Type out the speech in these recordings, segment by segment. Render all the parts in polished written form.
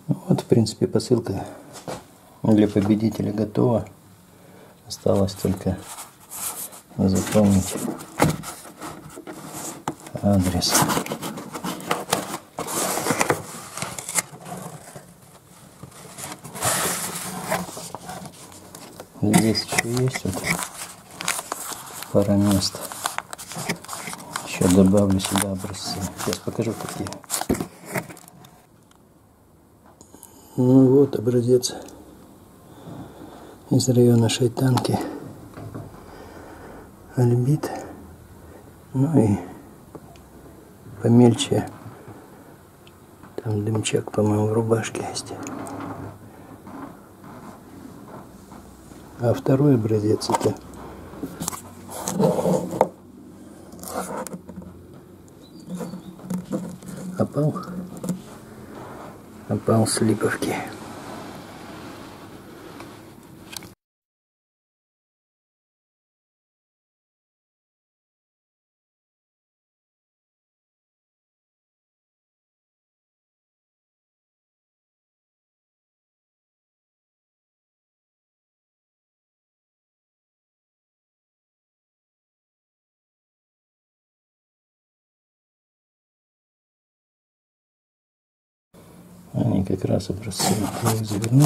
Вот, в принципе, посылка для победителя готова. Осталось только запомнить адрес. Здесь еще есть вот пара мест. Еще добавлю сюда образцы. Сейчас покажу, какие. Ну вот образец из района Шайтанки. Альбит. Ну и помельче. Там дымчак, по-моему, в рубашке есть. А второй образец это опал с Липовки. Они как раз образцы я их заверну.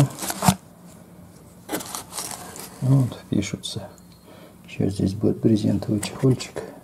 Вот, впишутся. Еще здесь будет брезентовый чехольчик.